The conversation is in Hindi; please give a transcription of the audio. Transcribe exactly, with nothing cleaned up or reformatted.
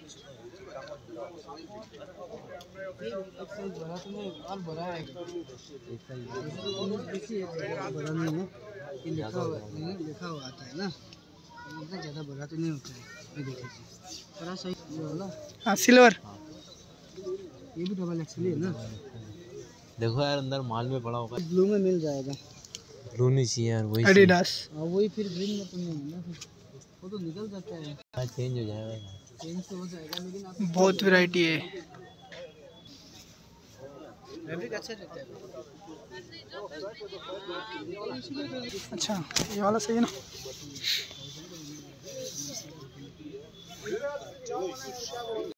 बड़ा तो नहीं और बड़ा है बड़ा नहीं है ये लिखा हुआ लिखा हुआ आता है ना इतना ज़्यादा बड़ा तो नहीं होता है ये देखिए थोड़ा सही वाला हाँ सिल्वर ये भी डबल एक्सेल है ना देखो यार अंदर माल में पड़ा होगा ब्लू में मिल जाएगा ब्लू नहीं चाहिए यार वही एडिडास हाँ वही फिर ग्रीन में तो नहीं है ना वो तो निकल जाता है हाँ चेंज हो जाएगा चेंज तो हो जाएगा लेकिन आप बहुत वैरायटी है फैब्रिक अच्छा रहता है अच्छा ये वाला सही है ना